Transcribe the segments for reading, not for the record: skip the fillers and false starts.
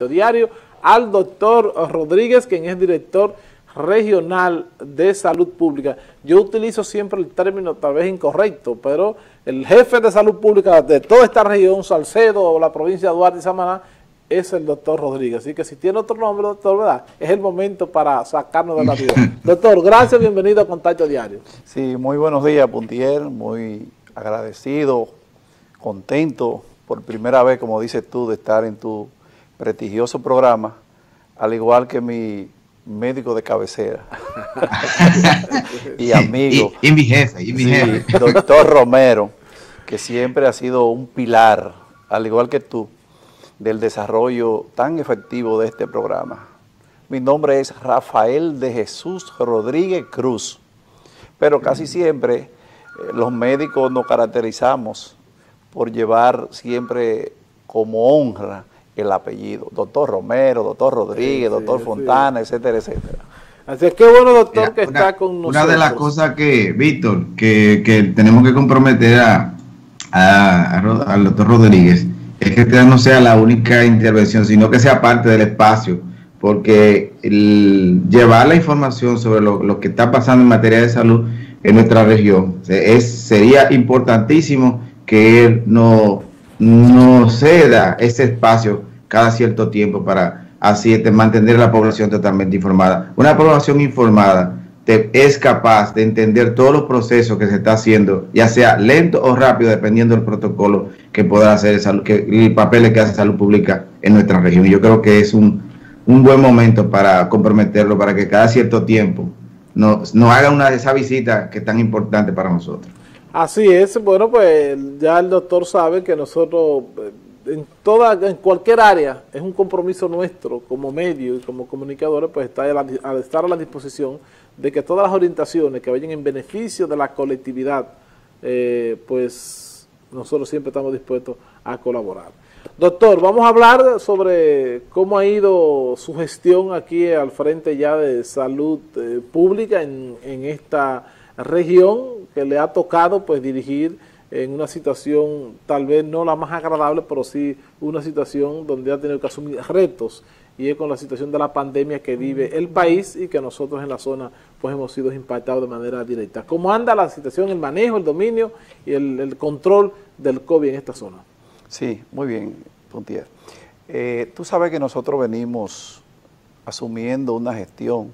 Diario al doctor Rodríguez, quien es director regional de salud pública. Yo utilizo siempre el término tal vez incorrecto, pero el jefe de salud pública de toda esta región, Salcedo o la provincia de Duarte y Samaná, es el doctor Rodríguez. Así que si tiene otro nombre, doctor, ¿verdad? Es el momento para sacarnos de la duda. Doctor, gracias, bienvenido a Contacto Diario. Sí, muy buenos días, Puntier, muy agradecido, contento por primera vez, como dices tú, de estar en tu prestigioso programa, al igual que mi médico de cabecera y amigo. Y mi jefe, y mi jefe. Doctor Romero, que siempre ha sido un pilar, al igual que tú, del desarrollo tan efectivo de este programa. Mi nombre es Rafael de Jesús Rodríguez Cruz, pero casi siempre los médicos nos caracterizamos por llevar siempre como honra el apellido, doctor Romero, doctor Rodríguez, doctor Fontana, etcétera, etcétera. Así es que bueno, doctor, Mira, que está con nosotros. Una de las cosas que, Víctor, que tenemos que comprometer al doctor Rodríguez, es que esta no sea la única intervención, sino que sea parte del espacio, porque llevar la información sobre lo que está pasando en materia de salud en nuestra región, sería importantísimo que él no ceda ese espacio cada cierto tiempo para así mantener a la población totalmente informada. Una población informada es capaz de entender todos los procesos que se está haciendo, ya sea lento o rápido, dependiendo del protocolo que pueda hacer el papel que hace salud pública en nuestra región. Y yo creo que es un buen momento para comprometerlo, para que cada cierto tiempo nos haga esa visita que es tan importante para nosotros. Así es, bueno, pues ya el doctor sabe que nosotros en cualquier área es un compromiso nuestro como medio y como comunicadores, pues estar a la disposición de que todas las orientaciones que vayan en beneficio de la colectividad, pues nosotros siempre estamos dispuestos a colaborar. Doctor, vamos a hablar sobre cómo ha ido su gestión aquí al frente ya de salud pública en esta región que le ha tocado pues dirigir en una situación tal vez no la más agradable, pero sí una situación donde ha tenido que asumir retos, y es con la situación de la pandemia que vive el país y que nosotros en la zona pues hemos sido impactados de manera directa. ¿Cómo anda la situación, el manejo, el dominio y el control del COVID en esta zona? Sí, muy bien, Puntier. Tú sabes que nosotros venimos asumiendo una gestión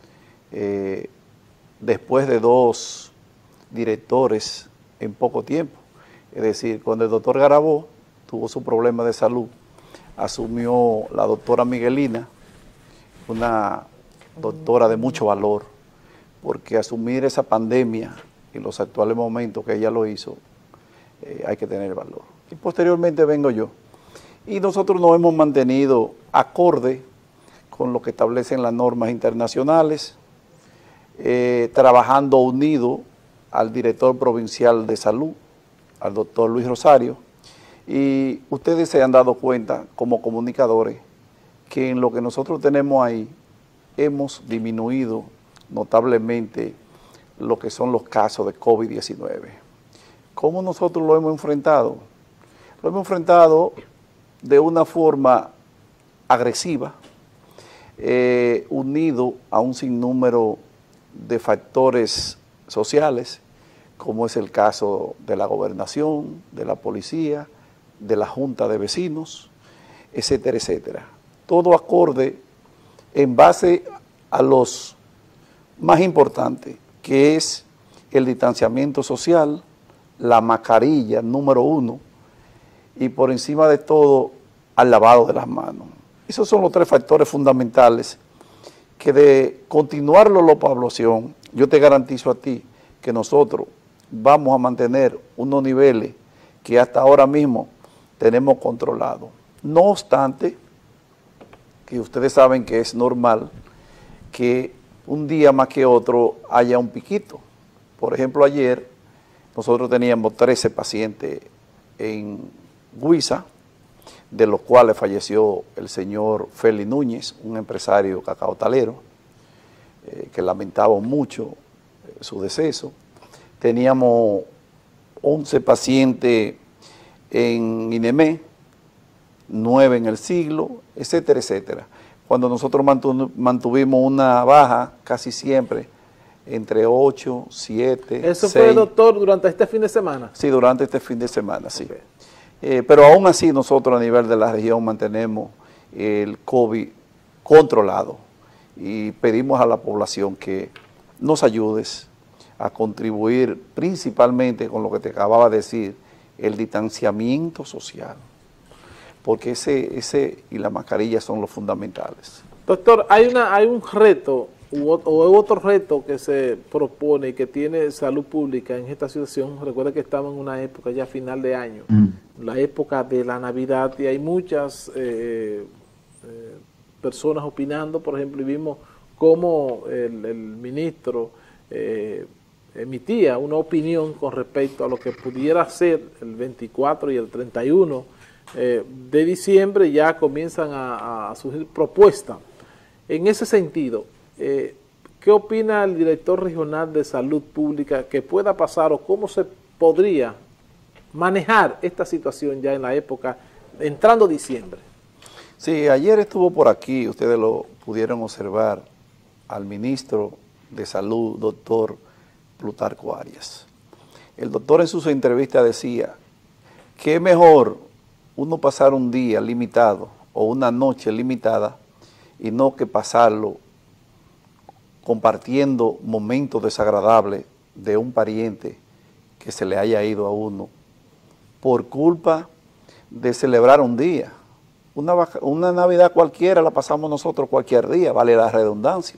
después de 2 directores en poco tiempo. Es decir, cuando el doctor Garabó tuvo su problema de salud, asumió la doctora Miguelina, una doctora de mucho valor, porque asumir esa pandemia en los actuales momentos que ella lo hizo, hay que tener valor. Y posteriormente vengo yo. Y nosotros nos hemos mantenido acorde con lo que establecen las normas internacionales, trabajando unido al director provincial de salud, al doctor Luis Rosario, y ustedes se han dado cuenta como comunicadores que en lo que nosotros tenemos ahí hemos disminuido notablemente lo que son los casos de COVID-19. ¿Cómo nosotros lo hemos enfrentado? Lo hemos enfrentado de una forma agresiva, unido a un sinnúmero de factores sociales, como es el caso de la gobernación, de la policía, de la junta de vecinos, etcétera, etcétera. Todo acorde en base a los más importantes, que es el distanciamiento social, la mascarilla número 1, y por encima de todo, al lavado de las manos. Esos son los 3 factores fundamentales que, de continuarlo la población, yo te garantizo a ti que nosotros vamos a mantener unos niveles que hasta ahora mismo tenemos controlados. No obstante, que ustedes saben que es normal que un día más que otro haya un piquito. Por ejemplo, ayer nosotros teníamos 13 pacientes en Huiza, de los cuales falleció el señor Félix Núñez, un empresario cacaotalero, que lamentaba mucho su deceso. Teníamos 11 pacientes en Inemé, 9 en el siglo, etcétera, etcétera. Cuando nosotros mantuvimos una baja casi siempre entre 8, 7, ¿Eso 6. fue, doctor, durante este fin de semana? Sí, durante este fin de semana, sí. Okay. Pero aún así nosotros a nivel de la región mantenemos el COVID controlado y pedimos a la población que nos ayudes a contribuir principalmente con lo que te acababa de decir, el distanciamiento social, porque ese y la mascarilla son los fundamentales. Doctor, hay un reto o otro reto que se propone y que tiene salud pública en esta situación. Recuerda que estamos en una época ya final de año, la época de la Navidad, y hay muchas personas opinando. Por ejemplo, y vimos cómo el ministro emitía una opinión con respecto a lo que pudiera ser el 24 y el 31 de diciembre. Ya comienzan a surgir propuestas. En ese sentido, ¿qué opina el director regional de salud pública que pueda pasar o cómo se podría manejar esta situación ya en la época, entrando diciembre? Sí, ayer estuvo por aquí, ustedes lo pudieron observar, al ministro de Salud, doctor Plutarco Arias. El doctor en su entrevista decía que es mejor uno pasar un día limitado o una noche limitada y no que pasarlo compartiendo momentos desagradables de un pariente que se le haya ido a uno por culpa de celebrar un día. Una Navidad cualquiera la pasamos nosotros cualquier día, vale la redundancia.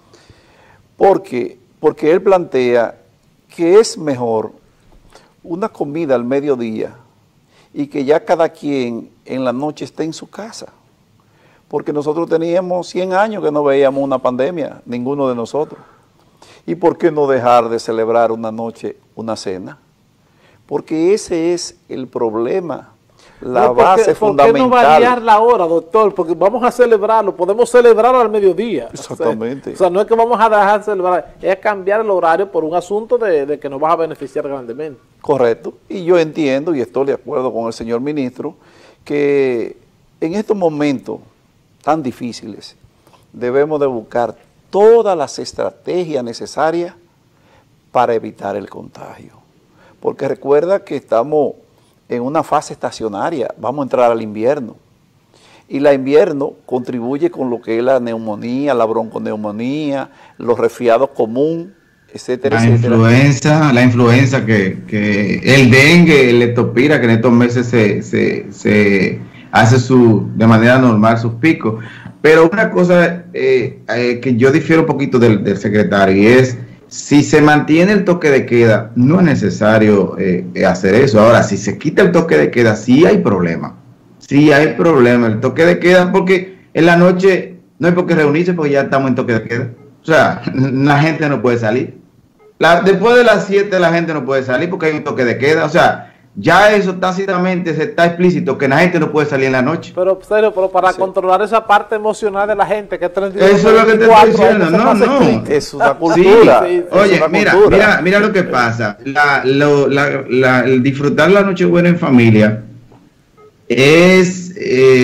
Porque él plantea que es mejor una comida al mediodía y que ya cada quien en la noche esté en su casa. Porque nosotros teníamos 100 años que no veíamos una pandemia, ninguno de nosotros. ¿Y por qué no dejar de celebrar una noche, una cena? Porque ese es el problema, la base fundamental. ¿Por qué no variar la hora, doctor? Porque vamos a celebrarlo, podemos celebrar al mediodía. Exactamente. O sea, no es que vamos a dejar de celebrar, es cambiar el horario por un asunto de que nos va a beneficiar grandemente. Correcto. Y yo entiendo y estoy de acuerdo con el señor ministro que en estos momentos tan difíciles, debemos de buscar todas las estrategias necesarias para evitar el contagio. Porque recuerda que estamos en una fase estacionaria, vamos a entrar al invierno. Y el invierno contribuye con lo que es la neumonía, la bronconeumonía, los resfriados comunes, etcétera, etcétera. La influenza, que el dengue, el leptospira, que en estos meses se hace de manera normal sus picos. Pero una cosa que yo difiero un poquito del secretario, y es, si se mantiene el toque de queda, no es necesario hacer eso. Ahora, si se quita el toque de queda, sí hay problema. Sí hay problema. El toque de queda, porque en la noche no hay por qué reunirse, porque ya estamos en toque de queda. O sea, la gente no puede salir. Después de las 7 la gente no puede salir porque hay un toque de queda. O sea, ya eso tácitamente se está explícito, que la gente no puede salir en la noche. Pero para controlar esa parte emocional de la gente, que es 31, eso es lo que te estoy diciendo. No. Es una cultura. Sí. Oye, mira lo que pasa. El disfrutar la Nochebuena en familia es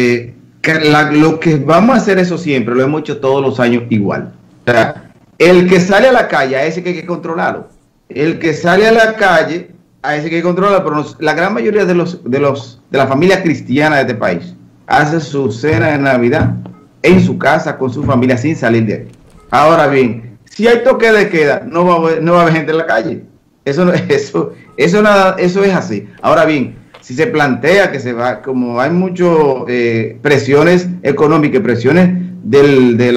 lo que vamos a hacer, eso siempre, lo hemos hecho todos los años igual. O sea, el que sale a la calle, a ese que hay que controlarlo. El que sale a la calle, a ese que hay que controlarlo, pero la gran mayoría de la familia cristiana de este país hace su cena de Navidad en su casa con su familia sin salir de aquí. Ahora bien, si hay toque de queda, no va a haber gente en la calle. Eso es así. Ahora bien, si se plantea que se va, como hay muchas presiones económicas, presiones de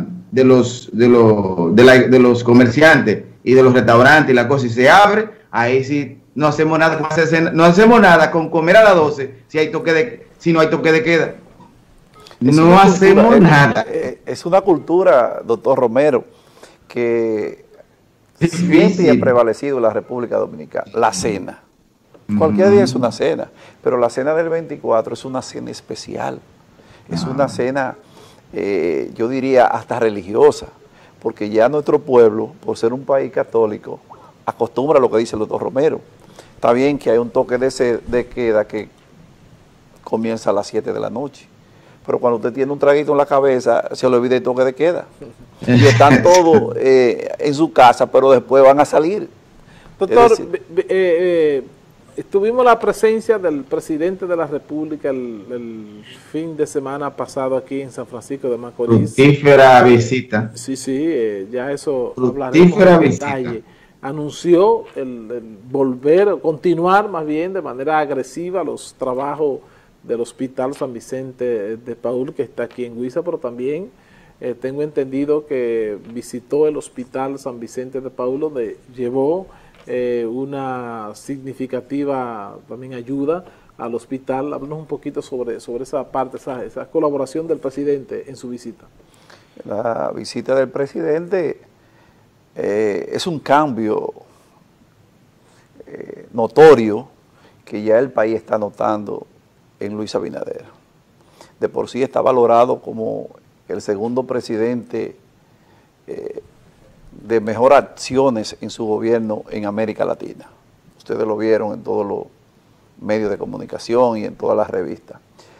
los comerciantes y de los restaurantes y la cosa, y se abre, ahí sí no hacemos nada con comer a las 12 si no hay toque de queda. No hacemos nada. Es una cultura, doctor Romero, que siempre ha prevalecido en la República Dominicana, la cena. Cualquier día es una cena, pero la cena del 24 es una cena especial, es una cena, yo diría, hasta religiosa, porque ya nuestro pueblo, por ser un país católico, acostumbra a lo que dice el doctor Romero. Está bien que hay un toque de queda que comienza a las 7 de la noche. Pero cuando usted tiene un traguito en la cabeza, se le olvida el toque de queda. Y están todos en su casa, pero después van a salir. Doctor, tuvimos la presencia del presidente de la República el fin de semana pasado aquí en San Francisco de Macorís. Fructífera visita. Sí, ya eso Fructífera hablaremos en visita. detalle. Anunció el volver, continuar más bien de manera agresiva los trabajos del Hospital San Vicente de Paúl, que está aquí en Huiza, pero también tengo entendido que visitó el Hospital San Vicente de Paúl, donde llevó una significativa también ayuda al hospital. Háblanos un poquito sobre esa parte, esa colaboración del presidente en su visita. La visita del presidente es un cambio notorio que ya el país está notando en Luis Abinader. De por sí está valorado como el segundo presidente de mejores acciones en su gobierno en América Latina. Ustedes lo vieron en todos los medios de comunicación y en todas las revistas.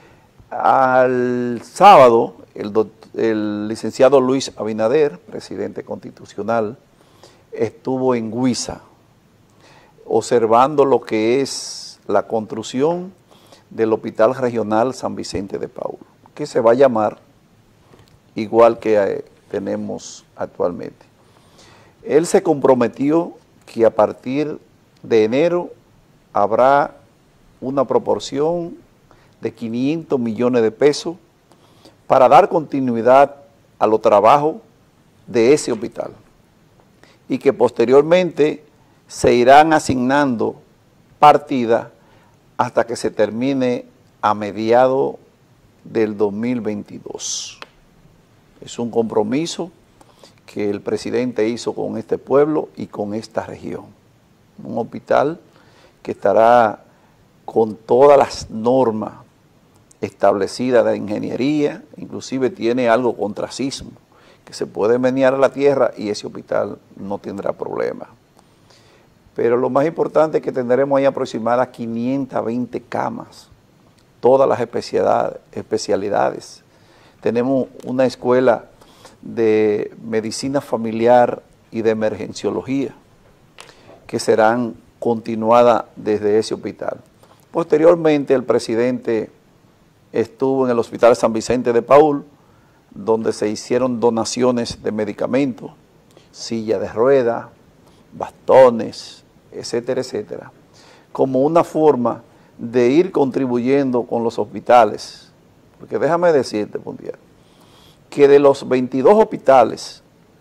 Al sábado, el licenciado Luis Abinader, presidente constitucional, estuvo en Huiza observando lo que es la construcción del Hospital Regional San Vicente de Paúl, que se va a llamar igual que tenemos actualmente. Él se comprometió que a partir de enero habrá una proporción de 500 millones de pesos para dar continuidad a los trabajos de ese hospital y que posteriormente se irán asignando partidas hasta que se termine a mediados del 2022. Es un compromiso que el presidente hizo con este pueblo y con esta región. Un hospital que estará con todas las normas establecidas de ingeniería, inclusive tiene algo contra sismo, que se puede menear a la tierra y ese hospital no tendrá problema. Pero lo más importante es que tendremos ahí aproximadas 520 camas, todas las especialidades. Tenemos una escuela de medicina familiar y de emergenciología que serán continuadas desde ese hospital. Posteriormente el presidente estuvo en el Hospital San Vicente de Paúl, donde se hicieron donaciones de medicamentos, silla de ruedas, bastones, etcétera, etcétera, como una forma de ir contribuyendo con los hospitales. Porque déjame decirte, Puntier, que de los 22 hospitales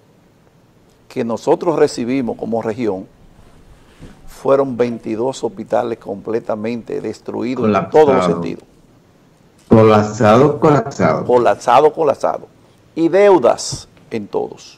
que nosotros recibimos como región, fueron 22 hospitales completamente destruidos en todos los sentidos. Colapsado. Colapsado. Y deudas en todos.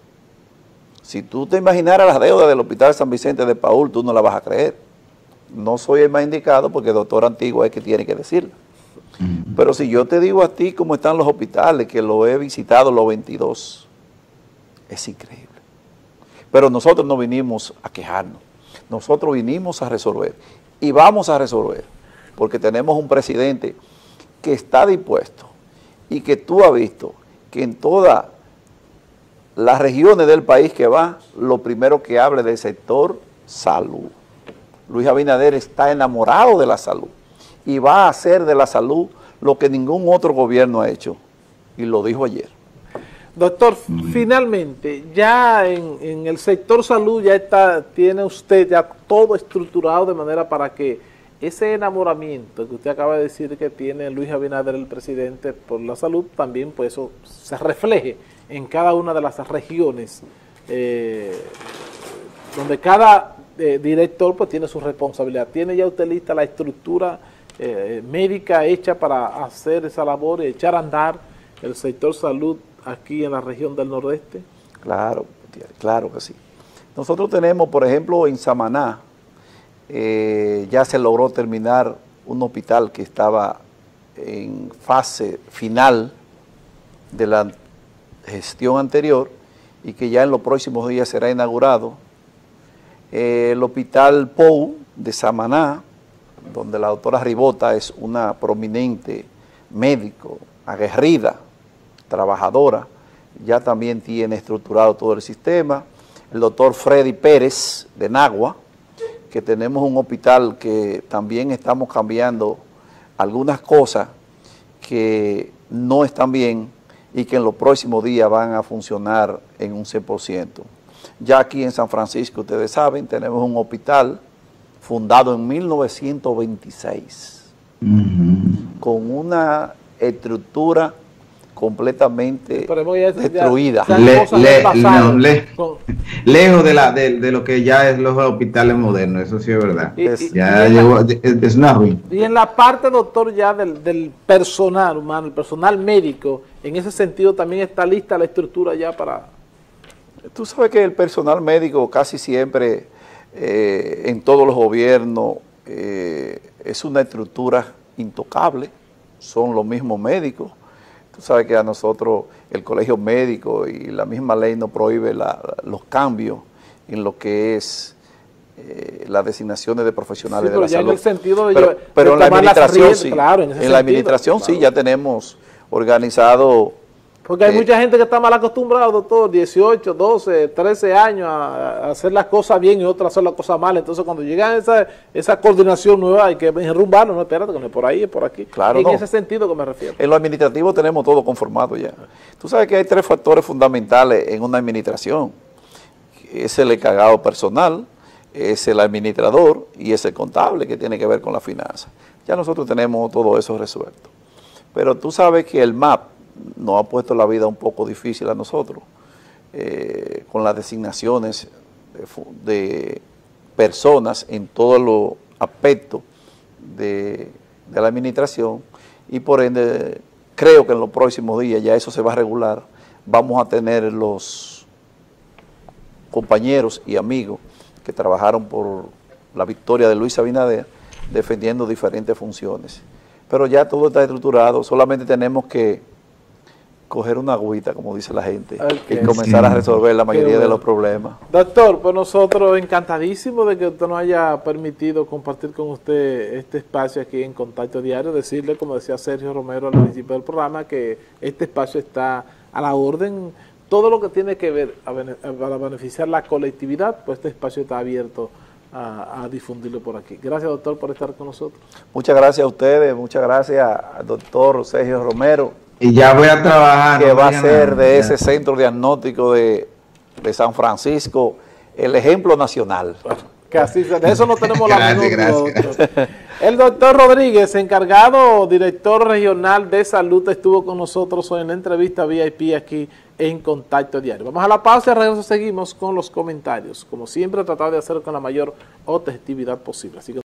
Si tú te imaginaras las deudas del Hospital San Vicente de Paúl, tú no la vas a creer. No soy el más indicado porque el doctor Antigua es que tiene que decirlo. Pero si yo te digo a ti cómo están los hospitales, que lo he visitado los 22, es increíble. Pero nosotros no vinimos a quejarnos, nosotros vinimos a resolver y vamos a resolver, porque tenemos un presidente que está dispuesto y que tú has visto que en todas las regiones del país que va, lo primero que hable del sector salud. Luis Abinader está enamorado de la salud y va a hacer de la salud lo que ningún otro gobierno ha hecho, y lo dijo ayer. Doctor, finalmente, ya en el sector salud ya tiene usted ya todo estructurado de manera para que ese enamoramiento que usted acaba de decir que tiene Luis Abinader, el presidente, por la salud, también pues eso se refleje en cada una de las regiones, donde cada director pues tiene su responsabilidad. ¿Tiene ya usted lista la estructura médica hecha para hacer esa labor y echar a andar el sector salud aquí en la región del Nordeste? Claro, claro que sí. Nosotros tenemos, por ejemplo, en Samaná, ya se logró terminar un hospital que estaba en fase final de la gestión anterior y que ya en los próximos días será inaugurado. El hospital POU de Samaná, donde la doctora Ribota es una prominente médico, aguerrida, trabajadora, ya también tiene estructurado todo el sistema. El doctor Freddy Pérez de Nagua, que tenemos un hospital que también estamos cambiando algunas cosas que no están bien y que en los próximos días van a funcionar en un 100%. Ya aquí en San Francisco, ustedes saben, tenemos un hospital fundado en 1926, con una estructura completamente destruida. Lejos de lo que ya es los hospitales modernos, eso sí es verdad. Es una ruina. Y en la parte, doctor, ya del personal humano, el personal médico, en ese sentido también está lista la estructura ya para... Tú sabes que el personal médico casi siempre, en todos los gobiernos, es una estructura intocable, son los mismos médicos. Tú sabes que a nosotros el colegio médico y la misma ley nos prohíbe los cambios en lo que es las designaciones de profesionales de la salud. En el sentido pero en la administración sí, claro, en la administración sí, ya tenemos organizado. Porque hay mucha gente que está mal acostumbrada, doctor, 18, 12, 13 años a hacer las cosas bien y otras hacer las cosas mal. Entonces, cuando llegan esa coordinación nueva, hay que enrumbarlo, no, espérate, que no es por ahí, es por aquí. Claro, en ese sentido que me refiero. En lo administrativo tenemos todo conformado ya. Tú sabes que hay 3 factores fundamentales en una administración. Es el encargado personal, es el administrador y es el contable, que tiene que ver con la finanza. Ya nosotros tenemos todo eso resuelto. Pero tú sabes que el MAP nos ha puesto la vida un poco difícil a nosotros, con las designaciones de personas en todos los aspectos de la administración, y por ende creo que en los próximos días ya eso se va a regular. Vamos a tener los compañeros y amigos que trabajaron por la victoria de Luis Abinader defendiendo diferentes funciones, pero ya todo está estructurado, solamente tenemos que coger una agüita, como dice la gente, y comenzar a resolver la mayoría de los problemas. Doctor, pues nosotros encantadísimos de que usted nos haya permitido compartir con usted este espacio aquí en Contacto Diario, decirle, como decía Sergio Romero al principio del programa, que este espacio está a la orden. Todo lo que tiene que ver para beneficiar la colectividad, pues este espacio está abierto a difundirlo por aquí. Gracias, doctor, por estar con nosotros. Muchas gracias a ustedes, muchas gracias al doctor Sergio Romero. Y ya voy a trabajar. Que va a ser de ese centro diagnóstico de San Francisco el ejemplo nacional. Bueno, que así, de eso no tenemos la menor duda. El doctor Rodríguez, encargado, director regional de salud, estuvo con nosotros hoy en la entrevista VIP aquí en Contacto Diario. Vamos a la pausa y al regreso seguimos con los comentarios. Como siempre, tratar de hacerlo con la mayor objetividad posible. Así que